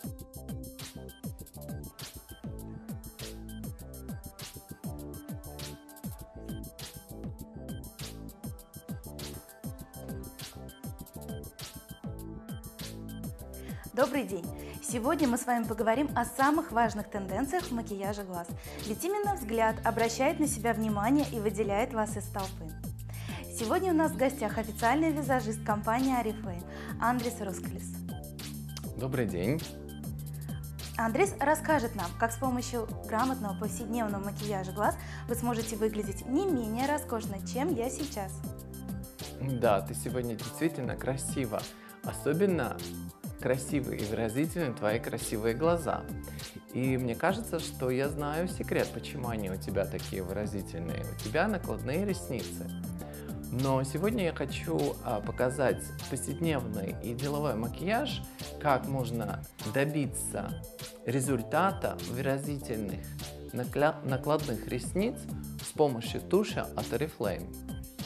Добрый день! Сегодня мы с вами поговорим о самых важных тенденциях в макияже глаз. Ведь именно взгляд обращает на себя внимание и выделяет вас из толпы. Сегодня у нас в гостях официальный визажист компании Oriflame Андрис Рускалис. Добрый день! Андрис расскажет нам, как с помощью грамотного повседневного макияжа глаз вы сможете выглядеть не менее роскошно, чем я сейчас. Да, ты сегодня действительно красива. Особенно красивые и выразительны твои красивые глаза. И мне кажется, что я знаю секрет, почему они у тебя такие выразительные. У тебя накладные ресницы. Но сегодня я хочу показать повседневный и деловой макияж, как можно добиться результата выразительных накладных ресниц с помощью туши от Oriflame.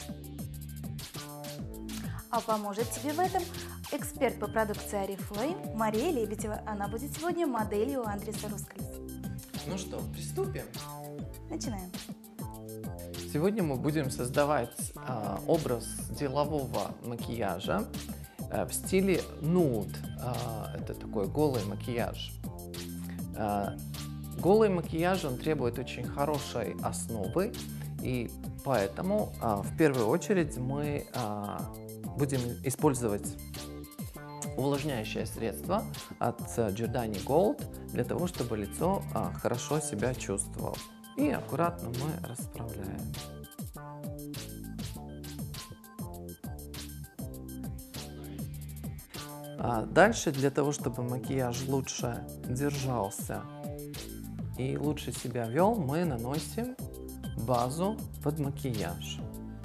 А поможет тебе в этом эксперт по продукции Oriflame Мария Лебедева. Она будет сегодня моделью Андриса Рускалис. Ну что, приступим? Начинаем. Сегодня мы будем создавать образ делового макияжа в стиле nude. Это такой голый макияж. Голый макияж, он требует очень хорошей основы, и поэтому в первую очередь мы будем использовать увлажняющее средство от Giordani Gold для того, чтобы лицо хорошо себя чувствовало. И аккуратно мы расправляем. Дальше, для того, чтобы макияж лучше держался и лучше себя вел, мы наносим базу под макияж.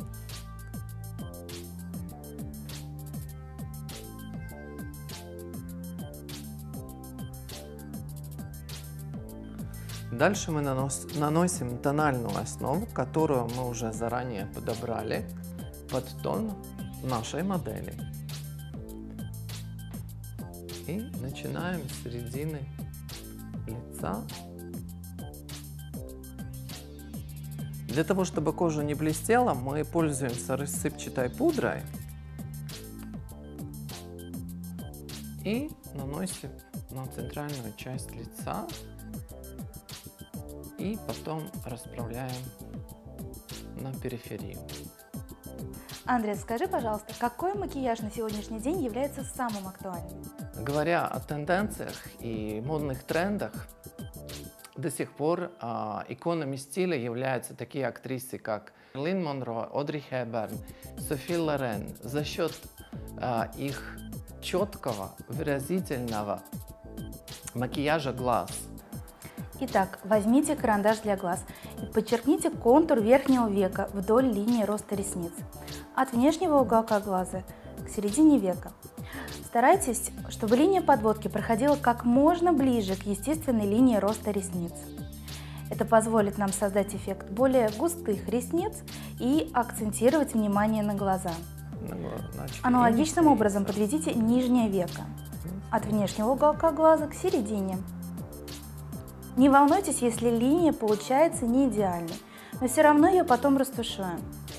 Дальше мы наносим тональную основу, которую мы уже заранее подобрали под тон нашей модели. И начинаем с середины лица. Для того, чтобы кожа не блестела, мы пользуемся рассыпчатой пудрой и наносим на центральную часть лица. И потом расправляем на периферию. Андрей, скажи, пожалуйста, какой макияж на сегодняшний день является самым актуальным? Говоря о тенденциях и модных трендах, до сих пор иконами стиля являются такие актрисы, как Мерлин Монро, Одри Хепберн, Софи Лорен. За счет их четкого, выразительного макияжа глаз. Итак, возьмите карандаш для глаз и подчеркните контур верхнего века вдоль линии роста ресниц, от внешнего уголка глаза к середине века. Старайтесь, чтобы линия подводки проходила как можно ближе к естественной линии роста ресниц. Это позволит нам создать эффект более густых ресниц и акцентировать внимание на глаза. Аналогичным образом подведите нижнее веко, от внешнего уголка глаза к середине. Не волнуйтесь, если линия получается не идеальной, но все равно ее потом растушуем.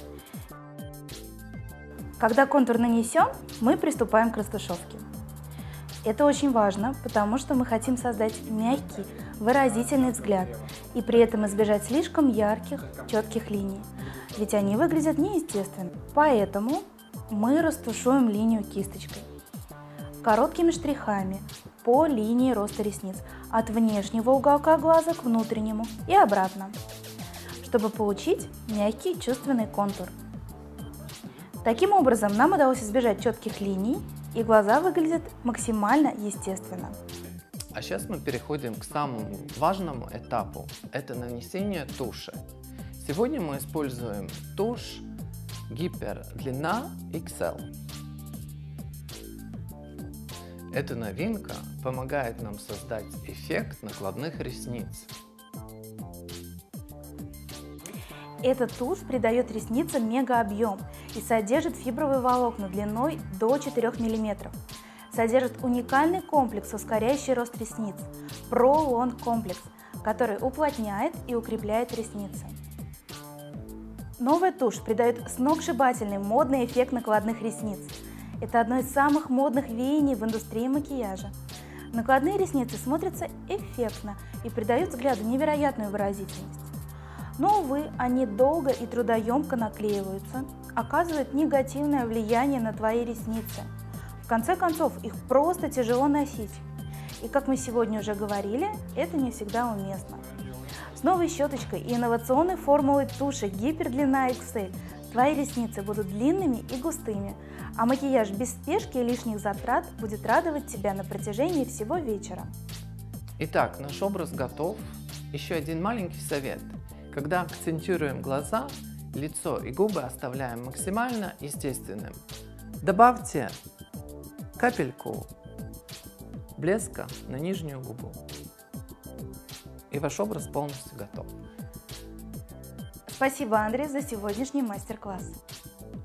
Когда контур нанесен, мы приступаем к растушевке. Это очень важно, потому что мы хотим создать мягкий, выразительный взгляд и при этом избежать слишком ярких, четких линий, ведь они выглядят неестественно. Поэтому мы растушуем линию кисточкой, короткими штрихами по линии роста ресниц, от внешнего уголка глаза к внутреннему и обратно, чтобы получить мягкий чувственный контур. Таким образом, нам удалось избежать четких линий, и глаза выглядят максимально естественно. А сейчас мы переходим к самому важному этапу. Это нанесение туши. Сегодня мы используем тушь Гипер длина XL. Эта новинка помогает нам создать эффект накладных ресниц. Эта тушь придает ресницам мегаобъем и содержит фибровые волокна длиной до 4 мм. содержит уникальный комплекс, ускоряющий рост ресниц – Pro Long комплекс, который уплотняет и укрепляет ресницы. Новая тушь придает сногсшибательный модный эффект накладных ресниц. Это одно из самых модных веяний в индустрии макияжа. Накладные ресницы смотрятся эффектно и придают взгляду невероятную выразительность. Но, увы, они долго и трудоемко наклеиваются, оказывают негативное влияние на твои ресницы. В конце концов, их просто тяжело носить. И, как мы сегодня уже говорили, это не всегда уместно. С новой щеточкой и инновационной формулой туши Гипердлина XL твои ресницы будут длинными и густыми, а макияж без спешки и лишних затрат будет радовать тебя на протяжении всего вечера. Итак, наш образ готов. Еще один маленький совет. Когда акцентируем глаза, лицо и губы оставляем максимально естественным. Добавьте капельку блеска на нижнюю губу, и ваш образ полностью готов. Спасибо, Андрей, за сегодняшний мастер-класс.